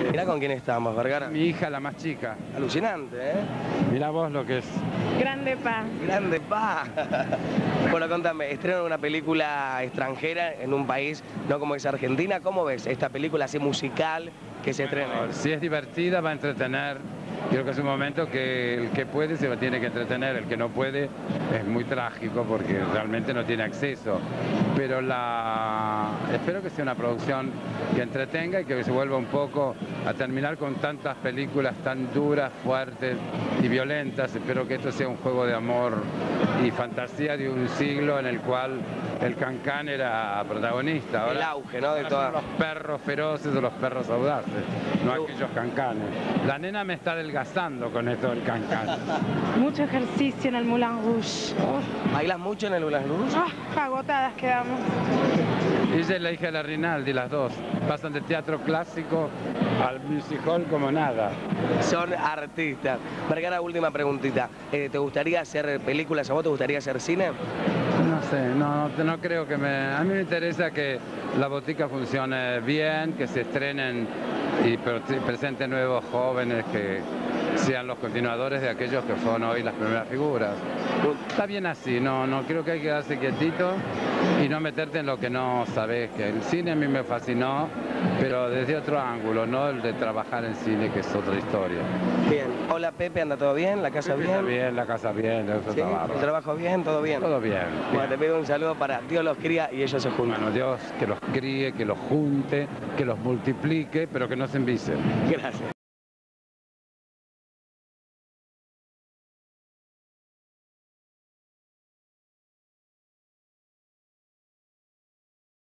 Mirá con quién estamos, Vergara. Mi hija, la más chica. Alucinante, ¿eh? Mirá vos lo que es. Grande pa. Grande pa. Bueno, contame, estrenan una película extranjera en un país, no como es Argentina. ¿Cómo ves esta película así musical que se estrena? Si es divertida, va a entretener. Creo que es un momento que el que puede se tiene que entretener, el que no puede es muy trágico porque realmente no tiene acceso. Pero espero que sea una producción que entretenga y que se vuelva un poco a terminar con tantas películas tan duras, fuertes y violentas. Espero que esto sea un juego de amor y fantasía de un siglo en el cual el cancán era protagonista. Ahora, el auge, ¿no? De ahora toda... son los perros feroces o los perros audaces, no aquellos cancanes. La nena me está adelgazando con esto del cancán. Mucho ejercicio en el Moulin Rouge. ¿Bailas mucho en el Moulin Rouge? Agotadas quedamos. Ella es la hija de la Rinaldi, las dos. Pasan de teatro clásico al music hall como nada. Son artistas. Vergara, última preguntita. ¿Te gustaría hacer películas? ¿A vos te gustaría hacer cine? No sé, no creo que a mí me interesa que la botica funcione bien, que se estrenen y presenten nuevos jóvenes que sean los continuadores de aquellos que fueron hoy las primeras figuras. Está bien así, no creo que hay que quedarse quietito y no meterte en lo que no sabes. Que el cine a mí me fascinó, pero desde otro ángulo, no el de trabajar en cine, que es otra historia. Bien. Hola Pepe, ¿anda todo bien? ¿La casa bien? Está bien, la casa bien, eso ¿Sí? está bárbaro. ¿El trabajo bien? ¿Todo bien? Todo bien. Bueno, te pido un saludo para Dios los cría y ellos se juntan. Bueno, Dios que los críe, que los junte, que los multiplique, pero que no se envicen. Gracias.